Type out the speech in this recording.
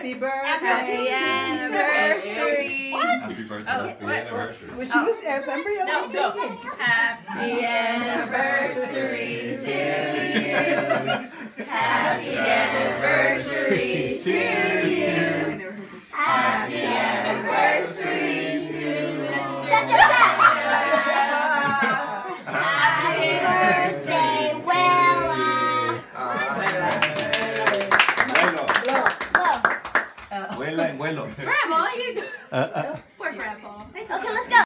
Happy birthday. Happy anniversary. What? Happy birthday. Happy anniversary. Well, she was, remember you was singing. Happy anniversary to you. Happy anniversary to you. Happy anniversary to Mr. Happy birthday, Wella. Vuela en vuelo. Grandma, you. Poor Grandpa. Okay, let's go.